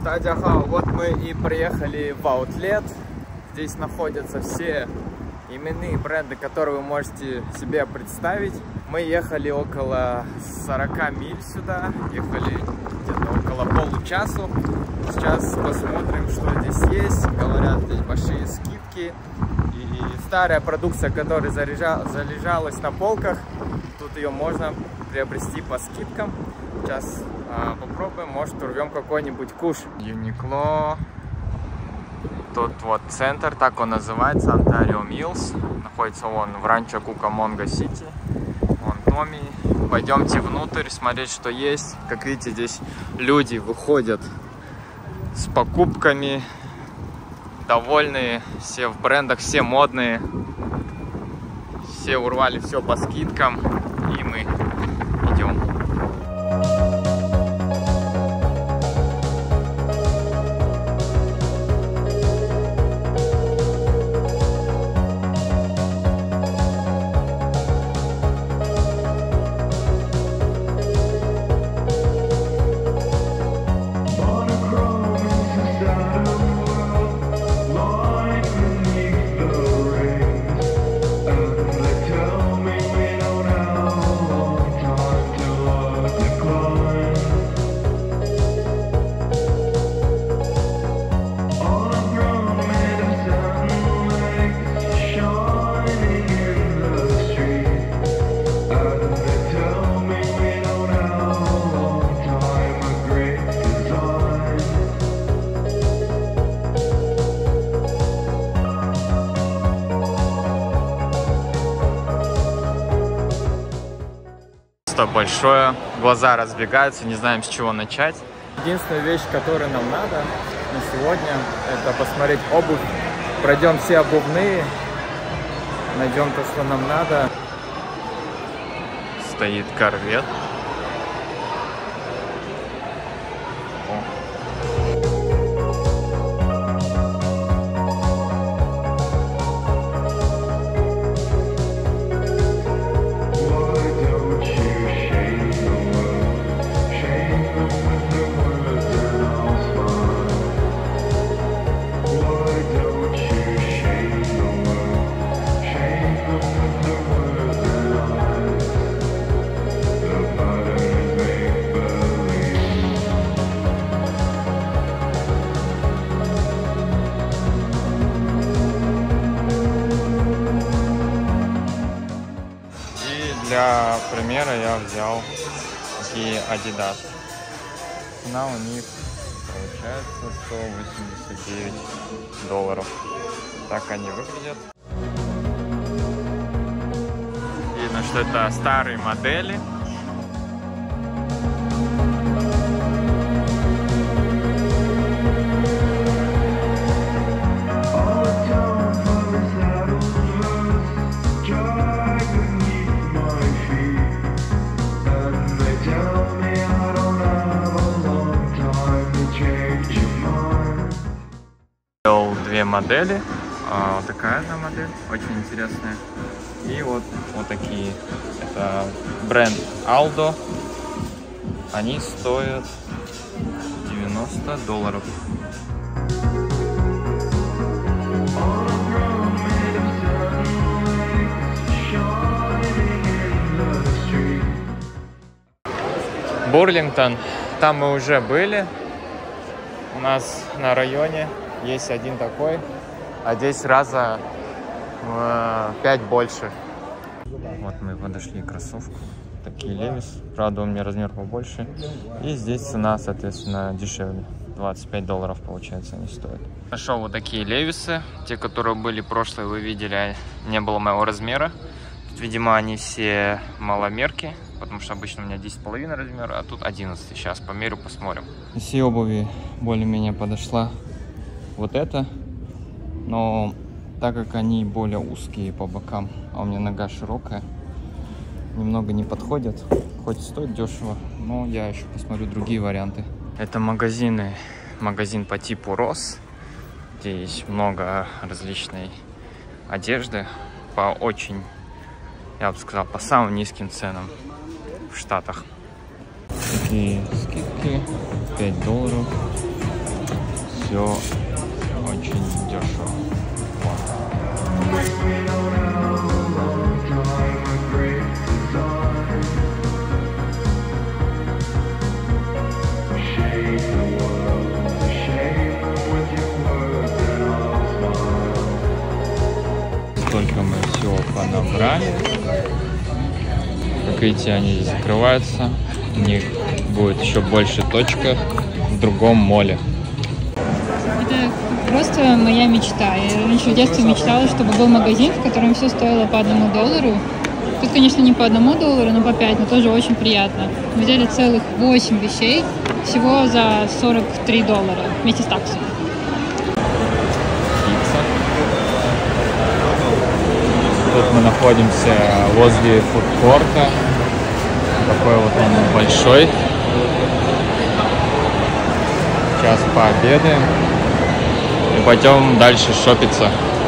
Тадяхао, вот мы и приехали в Аутлет. Здесь находятся все именные бренды, которые вы можете себе представить. Мы ехали около 40 миль сюда, ехали где-то около получасу. Сейчас посмотрим, что здесь есть. Говорят, здесь большие скидки. И старая продукция, которая залежалась на полках, тут ее можно приобрести по скидкам. Сейчас попробуем, может урвем какой-нибудь куш. Uniqlo. Тут вот центр, так он называется, Ontario Mills. Находится он в ранчо Кукамонга Сити. Вон Томми. Пойдемте внутрь, смотреть, что есть. Как видите, здесь люди выходят с покупками. Довольные, все в брендах, все модные. Все урвали все по скидкам. И мы идем. Большое, глаза разбегаются, не знаем, с чего начать. Единственная вещь, которая нам надо на сегодня, это посмотреть обувь. Пройдем все обувные, найдем то, что нам надо. Стоит корвет. Для примера я взял такие Adidas. Цена у них получается $189. Так они выглядят. Видно, что это старые модели. Две модели, вот такая одна модель, очень интересная, и вот такие, это бренд Aldo, они стоят $90. Бурлингтон, там мы уже были, у нас на районе есть один такой, а здесь раза в 5 больше. Вот мы подошли к кроссовку. Такие Levi's. Правда, у меня размер побольше. И здесь цена, соответственно, дешевле. $25 получается они стоят. Нашел вот такие Levi's. Те, которые были прошлые, вы видели, не было моего размера. Тут, видимо, они все маломерки, потому что обычно у меня 10,5 размера, а тут 11. Сейчас померю, посмотрим. Из всей обуви более-менее подошла вот это, но так как они более узкие по бокам, а у меня нога широкая, немного не подходят. Хоть стоит дешево, но я еще посмотрю другие варианты. Это магазин по типу Ross, где есть много различной одежды по очень, я бы сказал, по самым низким ценам в Штатах. Такие скидки $5. все очень дешево. Столько мы всего понабрали. Как видите, они здесь закрываются. У них будет еще больше точка в другом моле. Это просто моя мечта. Я раньше в детстве мечтала, чтобы был магазин, в котором все стоило по $1. Тут, конечно, не по $1, но по 5, но тоже очень приятно. Мы взяли целых 8 вещей, всего за $43 вместе с таксой. Тут мы находимся возле фудкорта. Такой вот он большой. Сейчас пообедаем и пойдем дальше шопиться.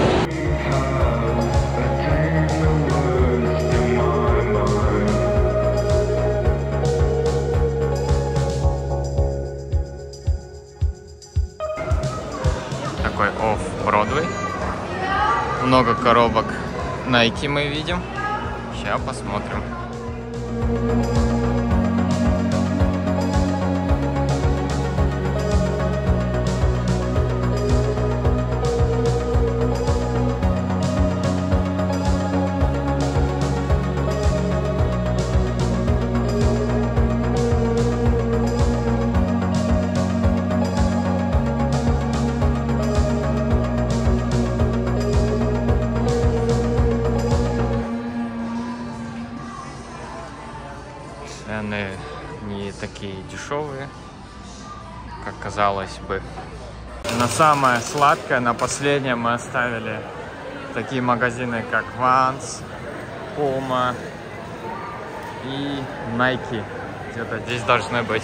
Такой офф-бродвей. Много коробок Nike мы видим. Сейчас посмотрим. Цены не такие дешевые, как казалось бы. На самое сладкое, на последнее мы оставили такие магазины, как Vans, Puma и Nike. Где-то здесь должны быть.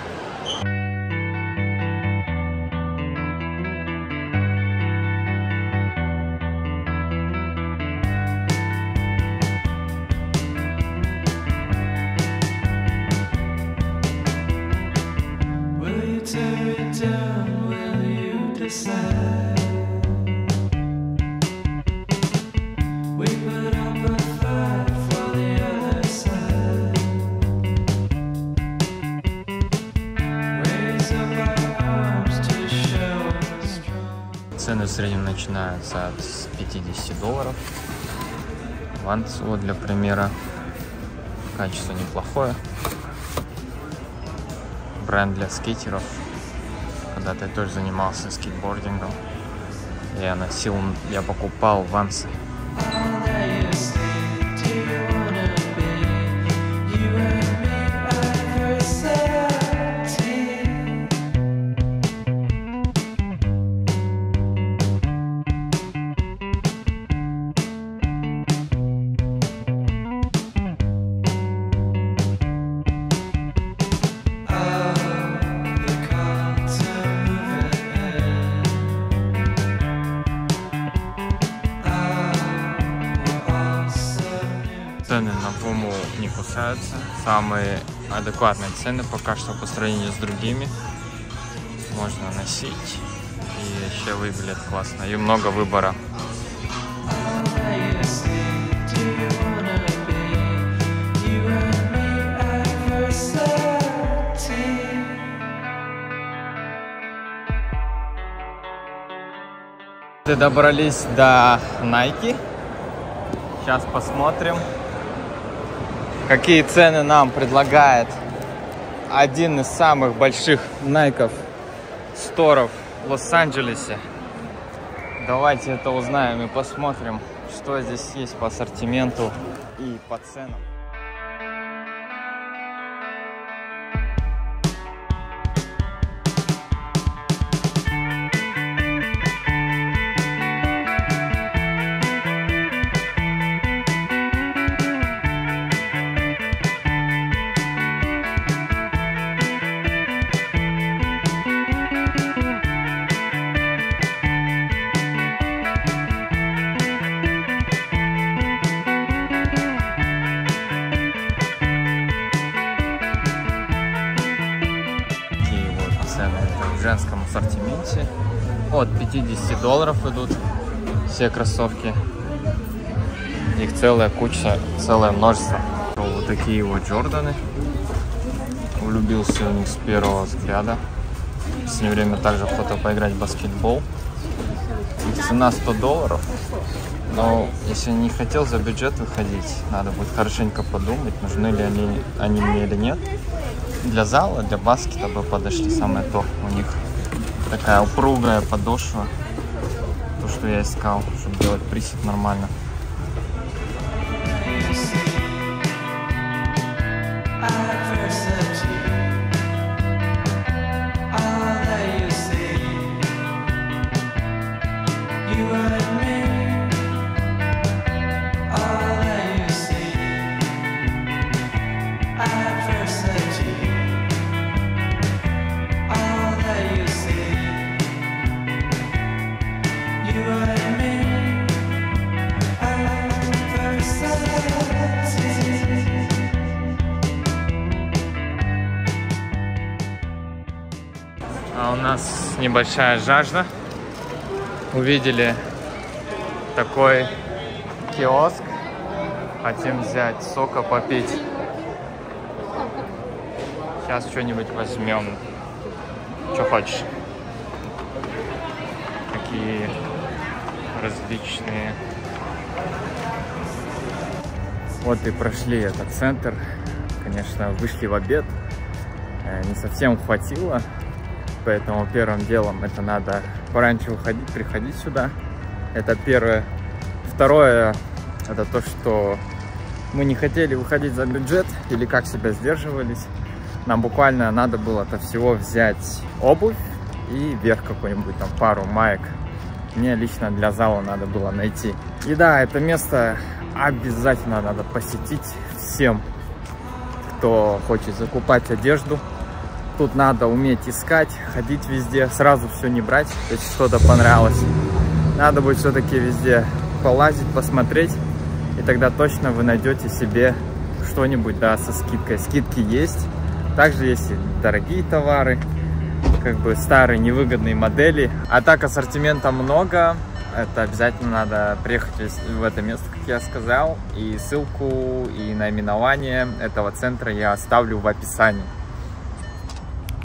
Цены в среднем начинаются от $50. Ванс, вот для примера, качество неплохое. Бренд для скейтеров. Когда-то я тоже занимался скейтбордингом. Я покупал вансы. Цены на Puma не кусаются. Самые адекватные цены пока что по сравнению с другими. Можно носить. И еще выглядит классно. И много выбора. Добрались до Nike. Сейчас посмотрим, какие цены нам предлагает один из самых больших Nike сторов в Лос-Анджелесе. Давайте это узнаем и посмотрим, что здесь есть по ассортименту и по ценам. цены. Это в женском ассортименте. От $50 идут все кроссовки. Их целая куча, целое множество. Вот такие вот Джорданы. Влюбился в них с первого взгляда. В последнее время также хотел поиграть в баскетбол. Их цена $100. Но если не хотел за бюджет выходить, надо будет хорошенько подумать, нужны ли они мне или нет. Для зала, для баскета бы подошли самое то. У них такая упругая подошва. То, что я искал, чтобы делать присед нормально. А у нас небольшая жажда. Увидели такой киоск. Хотим взять сока попить. Сейчас что-нибудь возьмем. Что хочешь? Такие различные. Вот и прошли этот центр. Конечно, вышли в обед. Не совсем хватило. Поэтому первым делом это надо пораньше выходить, приходить сюда. Это первое. Второе, это то, что мы не хотели выходить за бюджет или как себя сдерживались. Нам буквально надо было от всего взять обувь и верх какой-нибудь, там пару маек. Мне лично для зала надо было найти. И да, это место обязательно надо посетить всем, кто хочет закупать одежду. Тут надо уметь искать, ходить везде, сразу все не брать, если что-то понравилось. Надо будет все-таки везде полазить, посмотреть, и тогда точно вы найдете себе что-нибудь, да, со скидкой. Скидки есть. Также есть и дорогие товары, как бы старые невыгодные модели. А так ассортимента много. Это обязательно надо приехать в это место, как я сказал. И ссылку, и наименование этого центра я оставлю в описании.